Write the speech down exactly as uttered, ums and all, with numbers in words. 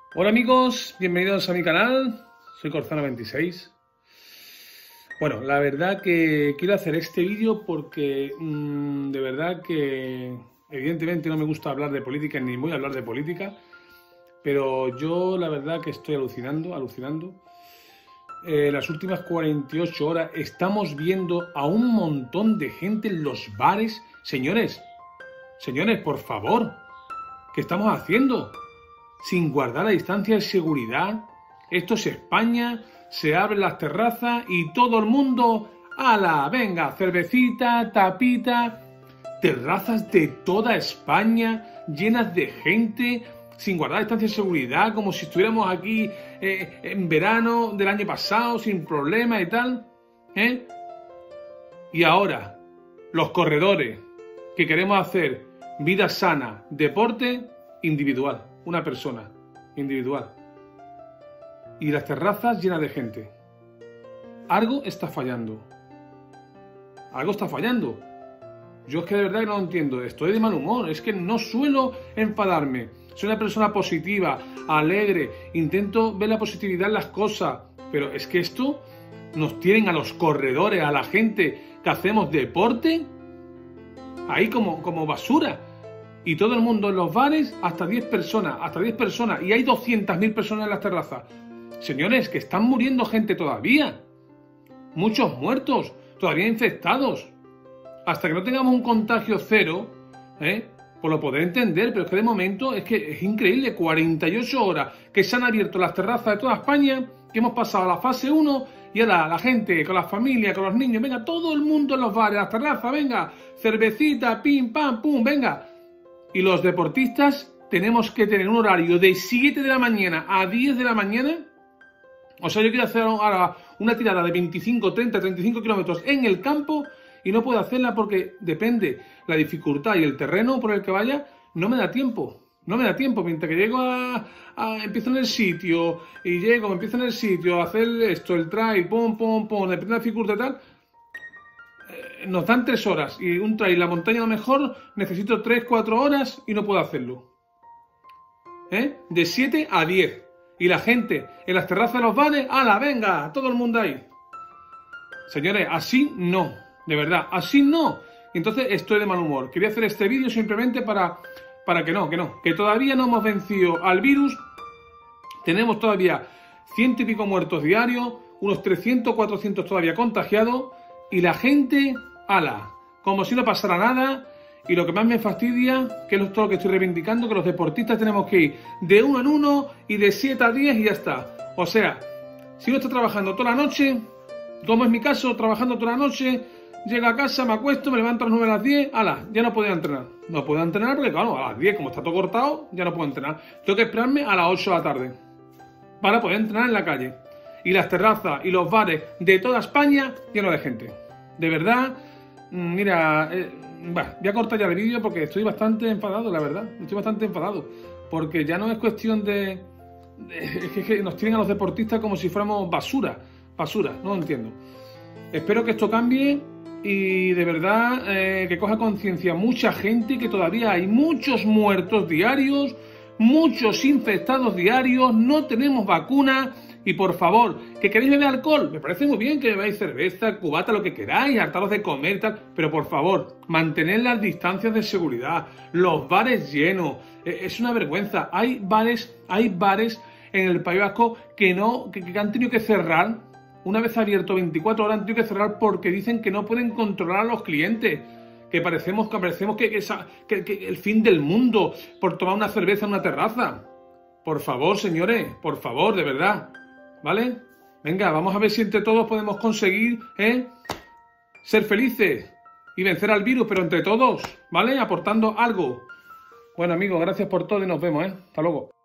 Hola amigos, bienvenidos a mi canal, soy Corzano veintiséis. Bueno, la verdad que quiero hacer este vídeo porque mmm, de verdad que evidentemente no me gusta hablar de política ni voy a hablar de política, pero yo la verdad que estoy alucinando, alucinando. Eh, las últimas cuarenta y ocho horas estamos viendo a un montón de gente en los bares. Señores, señores, por favor, ¿qué estamos haciendo? Sin guardar la distancia de seguridad. Esto es España, se abren las terrazas y todo el mundo, ¡hala! Venga, cervecita, tapita, terrazas de toda España llenas de gente, sin guardar distancia de seguridad, como si estuviéramos aquí eh, en verano del año pasado, sin problema y tal, ¿eh? Y ahora, los corredores, que queremos hacer vida sana, deporte individual, una persona individual, y las terrazas llenas de gente. Algo está fallando. Algo está fallando. Yo es que de verdad que no lo entiendo. Estoy de mal humor. Es que no suelo enfadarme. Soy una persona positiva, alegre. Intento ver la positividad en las cosas. Pero es que esto nos tienen a los corredores, a la gente que hacemos deporte, ahí como, como basura. Y todo el mundo en los bares, hasta diez personas, hasta diez personas. Y hay doscientas mil personas en las terrazas. Señores, que están muriendo gente todavía. Muchos muertos, todavía infectados. Hasta que no tengamos un contagio cero, ¿eh? Pues lo podré entender, pero es que de momento es que es increíble. cuarenta y ocho horas que se han abierto las terrazas de toda España, que hemos pasado a la fase uno y ahora la gente, con las familias, con los niños, venga, todo el mundo en los bares, las terrazas, venga, cervecita, pim, pam, pum, venga. Y los deportistas tenemos que tener un horario de siete de la mañana a diez de la mañana. O sea, yo quiero hacer ahora una tirada de veinticinco, treinta, treinta y cinco kilómetros en el campo y no puedo hacerla porque depende la dificultad y el terreno por el que vaya, no me da tiempo. No me da tiempo. Mientras que llego a, a empiezo en el sitio y llego, empiezo en el sitio a hacer esto, el trail, pum, pum, pum, depende de la dificultad y tal. Eh, nos dan tres horas y un trail, la montaña a lo mejor necesito tres, cuatro horas y no puedo hacerlo. ¿Eh? De siete a diez. Y la gente en las terrazas de los bares, ¡hala, venga! Todo el mundo ahí. Señores, así no. De verdad, así no. Entonces estoy de mal humor. Quería hacer este vídeo simplemente para, para que no, que no. Que todavía no hemos vencido al virus. Tenemos todavía ciento y pico muertos diarios. Unos trescientos, cuatrocientos todavía contagiados. Y la gente, ¡hala! Como si no pasara nada. Y lo que más me fastidia, que es todo lo que estoy reivindicando, que los deportistas tenemos que ir de uno en uno y de siete a diez y ya está. O sea, si uno está trabajando toda la noche, como es mi caso, trabajando toda la noche, llego a casa, me acuesto, me levanto a las nueve, a las diez, ala, ya no puedo entrenar. No puedo entrenar porque, claro, a las diez, como está todo cortado, ya no puedo entrenar. Tengo que esperarme a las ocho de la tarde para poder entrenar en la calle. Y las terrazas y los bares de toda España llenos de gente. De verdad, mira... Eh, Bueno, voy a cortar ya el vídeo porque estoy bastante enfadado, la verdad. Estoy bastante enfadado. Porque ya no es cuestión de... de es que nos tienen a los deportistas como si fuéramos basura. Basura, no lo entiendo. Espero que esto cambie y de verdad eh, que coja conciencia mucha gente, que todavía hay muchos muertos diarios, muchos infectados diarios, no tenemos vacuna. Y por favor, ¿que queréis beber alcohol? Me parece muy bien que bebáis cerveza, cubata, lo que queráis, hartaros de comer y tal. Pero por favor, mantened las distancias de seguridad. Los bares llenos. Es una vergüenza. Hay bares, hay bares en el País Vasco que, no, que, que han tenido que cerrar. Una vez abierto veinticuatro horas han tenido que cerrar porque dicen que no pueden controlar a los clientes. Que parecemos que, parecemos que, que, que, que el fin del mundo por tomar una cerveza en una terraza. Por favor, señores, por favor, de verdad. ¿Vale? Venga, vamos a ver si entre todos podemos conseguir ¿eh? ser felices y vencer al virus, pero entre todos, ¿vale? Aportando algo. Bueno, amigos, gracias por todo y nos vemos, ¿eh? Hasta luego.